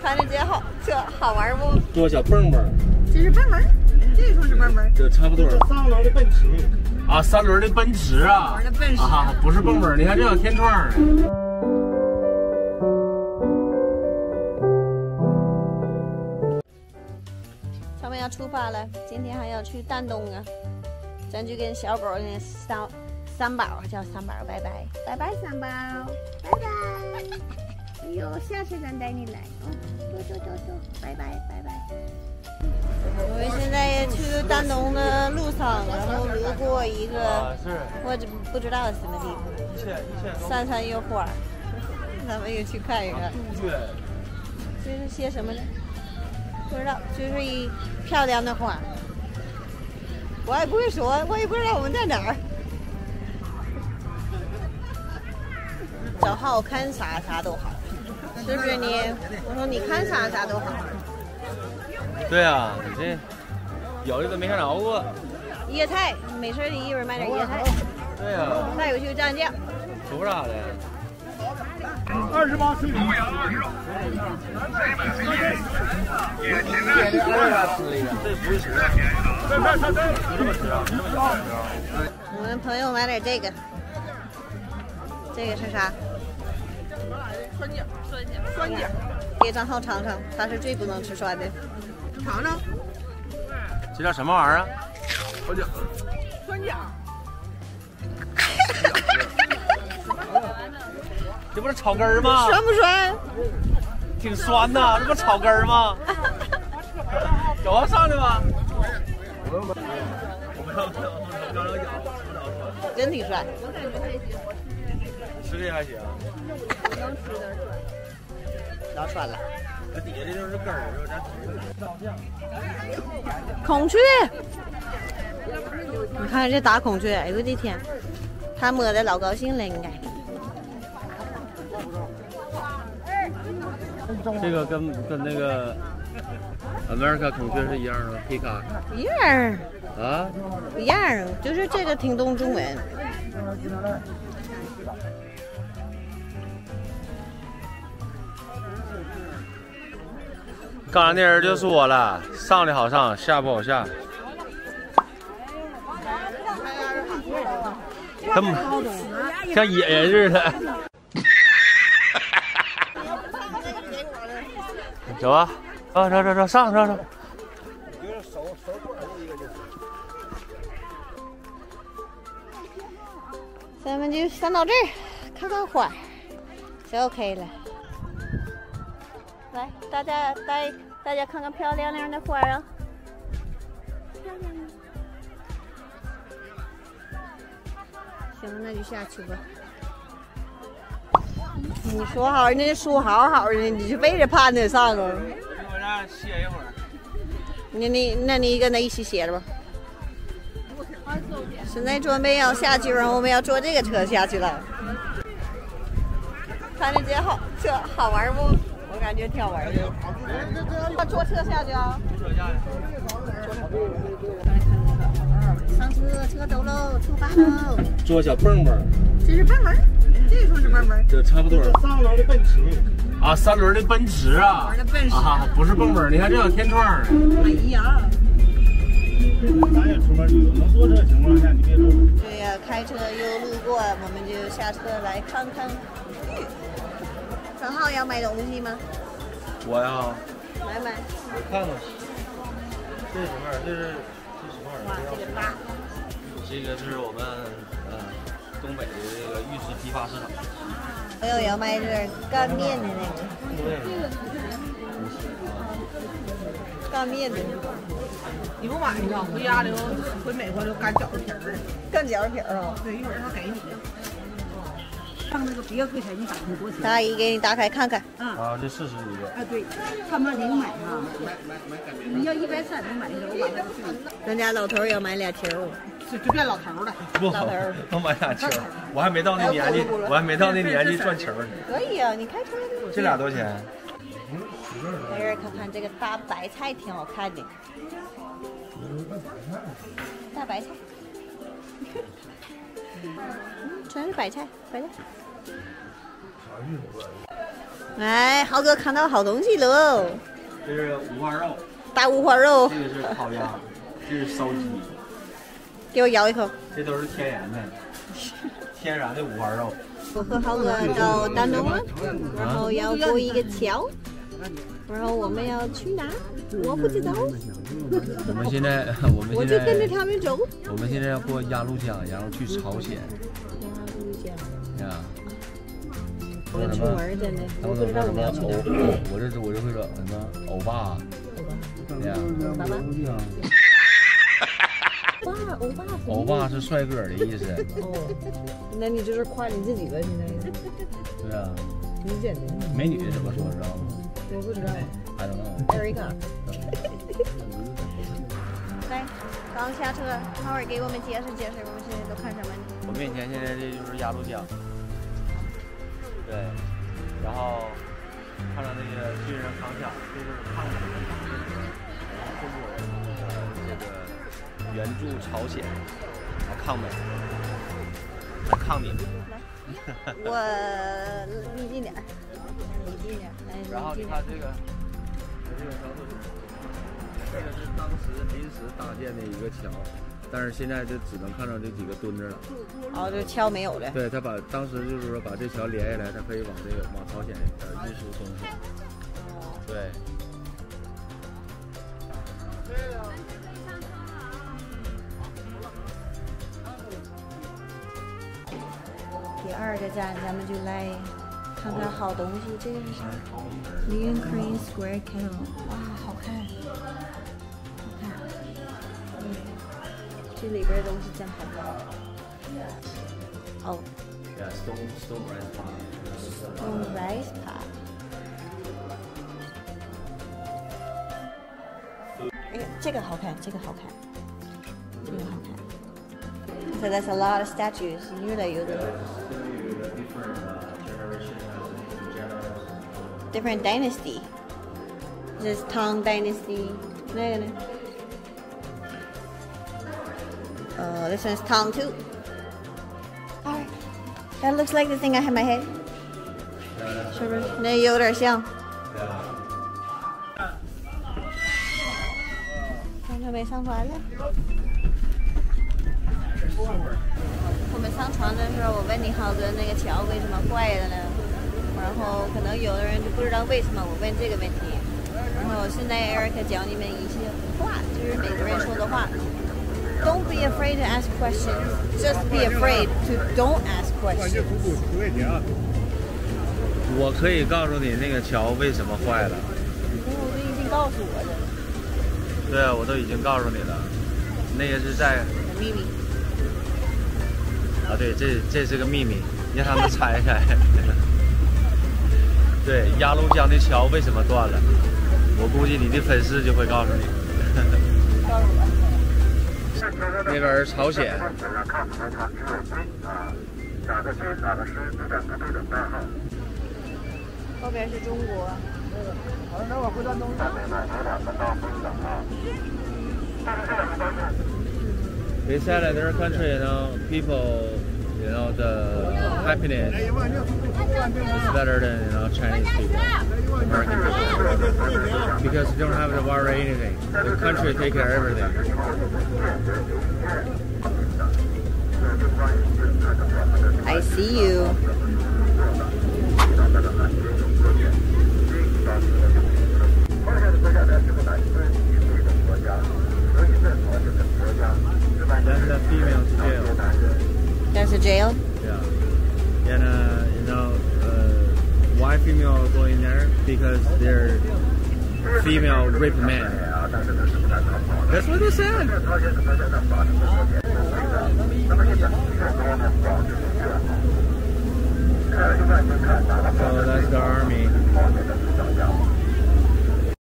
看着这好玩不？ 多小蹦蹦， 这是蹦蹦，这说是蹦蹦， 这差不多。 3轮的奔驰啊，3轮的奔驰啊，啊，不是蹦蹦，你看这有天窗。 他们要出发了，今天还要去丹东啊，咱就跟小狗那三宝叫三宝，拜拜，拜拜三宝，拜拜。哎呦，下次咱带你来哦，走，拜拜。我们现在也去丹东的路上，然后路过一个，我不知道是什么地方，山上有花，咱们也去看一看。 对， 这是些什么呢？不知道，就是一漂亮的花。我也不会说，我也不知道我们在哪儿。找好看啥都好，是不是你？我说你看啥都好。 对啊，你这有的都没看着过。 椰菜，没事你一会儿买点椰菜。 对呀、啊。 再有去蘸酱。 图啥的 ？28岁。 这不是吃。 我们朋友买点这个。这个是啥？酸姜。给张浩尝尝，他是最不能吃酸的。尝尝。 这叫什么玩意儿啊？ 酸姜。 这不是草根儿吗？ 酸不酸？ 挺酸呐，这不草根儿吗？有啊，上去吧。 真挺酸。 吃这还行。 能吃点酸。老酸了。 这底下这都是根儿， 孔雀。你看这大孔雀，哎呦我的天，他摸的老高兴了，应该。 这个跟那个 America 孔雀是一样的，皮卡。 一样。 啊？ 一样，就是这个听懂中文。 刚才那人就说了，上的好上，下不好下。像野人似的。走啊！走，上。 咱们就上到这儿，看看花，就 OK 了。来，大家看看漂亮亮的花啊！漂亮。行，那就下去吧。你说好，那书好的，你就背着盼着上啊。 我这歇一会儿。 那你跟他一起歇着吧。现在准备要下去，然后我们要坐这个车下去了。看着这好玩不？我感觉挺好玩的。坐车下去啊！上车走喽，出发喽！ 坐小蹦蹦。 这是蹦蹦，这说是蹦蹦。 这差不多。 3轮的奔驰。 啊，3轮的奔驰啊。啊，不是蹦蹦，你看这有天窗。 哎呀！ 咱也出门旅游，能坐车的情况下你别坐。 对呀，开车又路过，我们就下车来看看。正好要买东西吗？ 我呀。 买。 我看看。这是什么玩意儿？这是什么玩意儿？ 哇，这个大。 这个是我们东北的这个玉石批发市场。 我要买点干面的那个。 对。 干面的。 你不买呢？回家留，回美国留干饺子皮儿。 干饺子皮儿啊？ 对，一会儿他给你。上那个别柜台，你打听多少钱？ 大姨给你打开看看。 啊，这40一个。 啊，对，看吧，你买啊。你要130，你买一个，我把它给你。 咱家老头要买俩球。 就变老头了。 不，我买俩球，我还没到那年纪，转球呢。 可以啊，你开车。 这俩多少钱？ 在这儿看看这个大白菜，挺好看的。大白菜。全是白菜。 哎，豪哥看到好东西喽！ 这是五花肉， 大五花肉， 这个是烤鸭，这是烧鸡， 给我咬一口。 这都是天然的，天然的五花肉。 我和豪哥到丹东了，然后要过一个桥，然后我们要去哪？我不知道。 我们现在我就跟着他们走。 我们现在要过鸭绿江，然后去朝鲜。 鸭绿江。 呀。 我出门真的，我不知道我们要去哪。 我就会说什么欧巴。对呀。 爸爸。 欧巴是帅哥的意思。 哦，那你就是夸你自己吧，现在。 对啊。 挺简单。 美女怎么说知道吗？ 我不知道。 I don't know。 Erica。来，刚下车，浩儿给我们解释解释，我们现在都看什么呢？ 我面前现在这就是鸭绿江。对，然后看到那个军人扛枪，这就是抗美，中国人这个援助朝鲜，来抗美，来抗美。 我离近点，离近点。 然后你看这个桥头，这个是当时临时搭建的一个桥。但是现在就只能看到这几个墩子了。 哦，这桥没有了。 对他当时就是说把这桥连下来，他可以往朝鲜运输东西。对。 第二个站，咱们就来看看好东西。这个是啥 ？Leon Crane Square Kettle， 哇，好看，好看。这里边的东西真好看。哦。 Yeah, stone rice pot. Stone rice pot. 哎，这个好看，这个好看，这个好看。So that's a lot of statues. 越来越多。Different dynasty. This is Tang Dynasty. 那个呢？This one's Tang too. Alright. That looks like the thing I had in my head. 是不是？那有点像。看他没上船了。我们上船的时候，我问你浩哥那个桥为什么坏了呢？然后可能有的人就不知道为什么我问这个问题。然后现在 Erica 教你们一些话，就是每个人说的话。Don't be afraid to ask questions. Just be afraid to don't ask questions. 我可以告诉你那个桥为什么坏了。 我都已经告诉我了。 对啊，我都已经告诉你了。那个是在秘密。 啊，对，这是个秘密，让他们猜猜。对，鸭绿江的桥为什么断了？我估计你的粉丝就会告诉你。 告诉我。 那边是朝鲜。 后边是中国。 They said that their country, people, the happiness is better than Chinese people, American people, because you don't have to worry anything. The country take care of everything. I see you. That's the female jail. That's a jail? Yeah. And why female go in there? Because they're female rape men. That's what they said. So that's the army.